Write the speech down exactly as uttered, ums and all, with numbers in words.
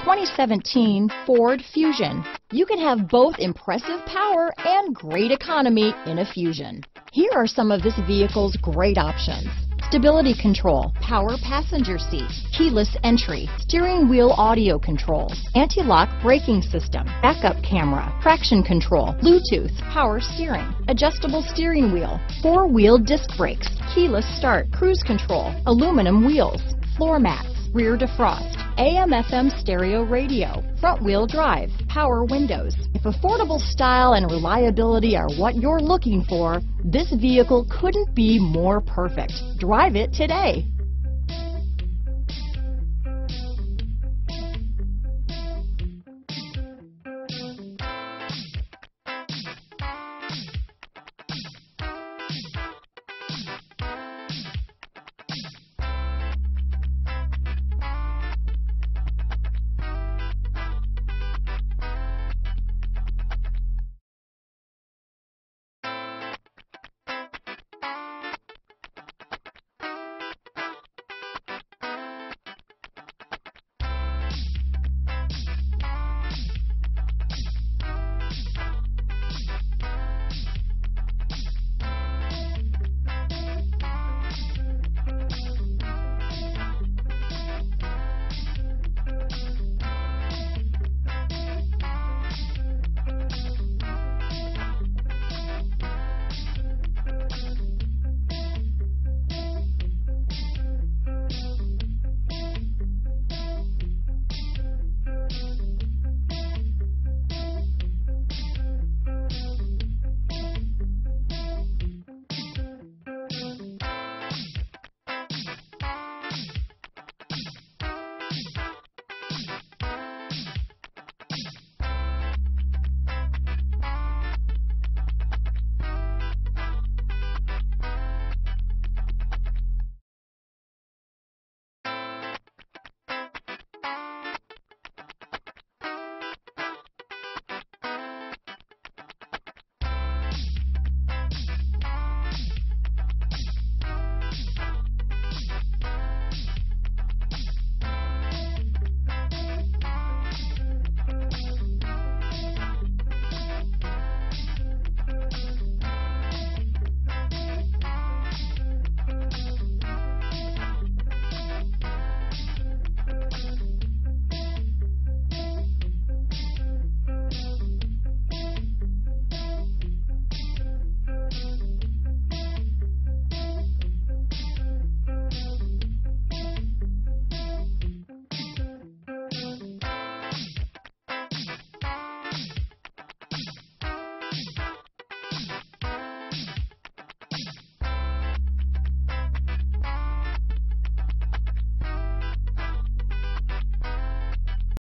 twenty seventeen Ford Fusion. You can have both impressive power and great economy in a Fusion. Here are some of this vehicle's great options: stability control, power passenger seat, keyless entry, steering wheel audio controls, anti-lock braking system, backup camera, traction control, Bluetooth, power steering, adjustable steering wheel, four-wheel disc brakes, keyless start, cruise control, aluminum wheels, floor mats, rear defrost, A M F M stereo radio, front wheel drive, power windows. If affordable style and reliability are what you're looking for, this vehicle couldn't be more perfect. Drive it today.